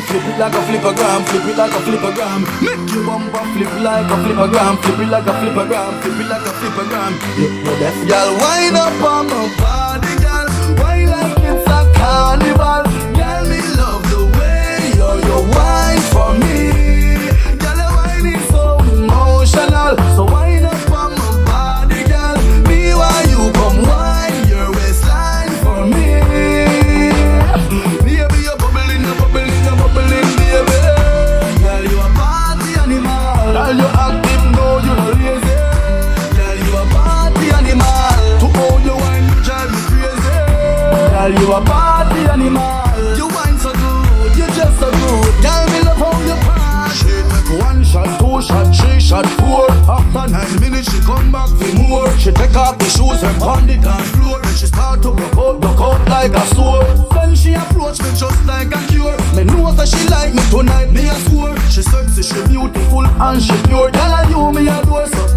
flip it like a flippergram, flip it like a flippergram. Make your bumper flip like a flippergram, flip it like a flippergram, flip it like a flippergram. You're deaf. Girl, wind up on my body, girl. Wine like it's a carnival. Girl, me love the way you wine for me. Girl, your wine is so emotional. So wind up on my body, girl. Me while you come wine your waistline for me. Baby, you're bubbling, you're bubbling, you're bubbling, baby. Girl, you a party animal. Girl, you active, no, you not lazy. Girl, you a party animal. To hold your wine, drive me crazy. Girl, you a party animal. You wine so good, you just so good. Girl, me love how you party. One shot, two shot, three shot, four. After 9 minutes, she come back for more. She take off the shoes and pound it on floor. Then she start to broke out like a sword. Then she approach me just like a cure. Me know that she like me tonight, me a swore. She sexy, she beautiful and she pure. Girl, you me adore so.